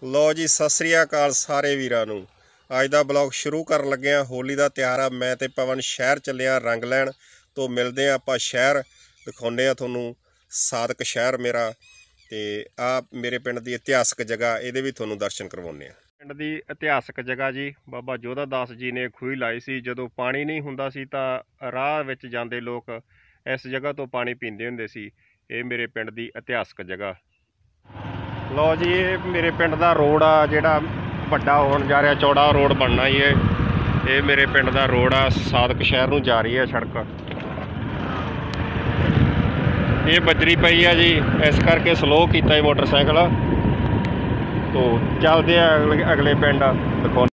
लो जी सत श्री अकाल सारे वीरां नूं। अज दा ब्लॉग शुरू कर लगे हाँ। होली का त्यौहार आ। मैं ते पवन शहर चले रंग लैन तो मिलते हैं आपां शहर दिखाने तुहानूं सादक शहर मेरा ते आ मेरे पिंड की इतिहासक जगह ये भी तुहानूं दर्शन करवाउने आ। पिंड की इतिहासक जगह जी बाबा जोधा दास जी ने खूही लाई सी। जदों पानी नहीं हुंदा सी तां राह विच जांदे लोग इस जगह तो पानी पींदे हुंदे सी। ये मेरे पिंड की इतिहासक जगह। लो जी ये मेरे पिंड का रोड आ जिहड़ा वड्डा होण जा रहा, चौड़ा रोड बनना ही है। ये मेरे पिंड का रोड आ, सादक शहर नूं जा रही है सड़क। ये बजरी पई है जी, इस करके स्लो किया मोटरसाइकिल। तो चलते अगले पिंड दिखाने।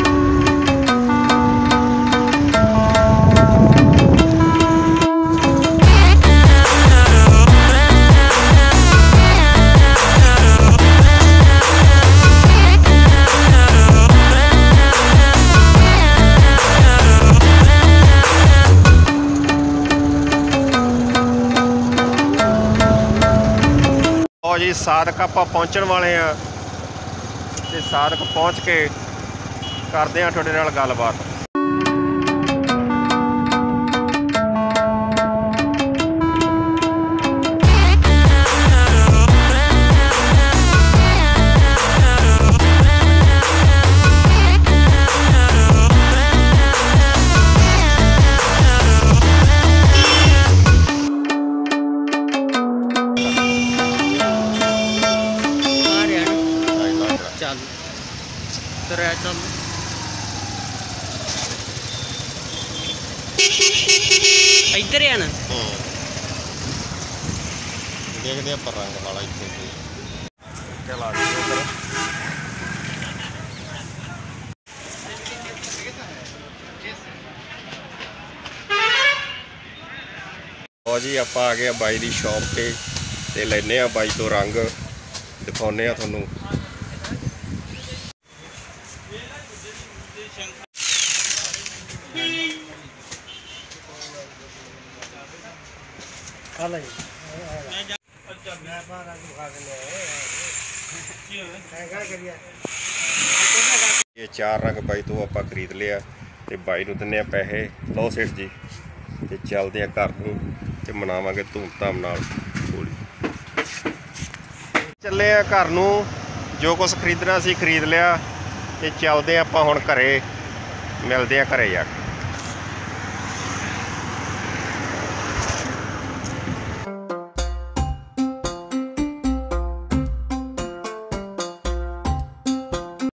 जी सादक आपां पहुँचण वाले हाँ ते सादक पहुँच के करते हैं तुहाडे नाल गलबात। इधर है ना देखते हैं पर रंग वाला इतने चला और जी आप आ गए बाई की शॉप पे लेने बाई तो रंग दिखाने थोनू। ये 4 रंग बाई तो आप खरीद लिया तो बाई नूं दिन्ने पैसे। लो सेठ जी ते चलते हैं घर नूं ते मनावांगे धूमधाम नाल होली। चले घर नूं, जो कुछ खरीदना सी खरीद लिया ते चलते आपां हुण घरे, मिलते हैं घरे जाके।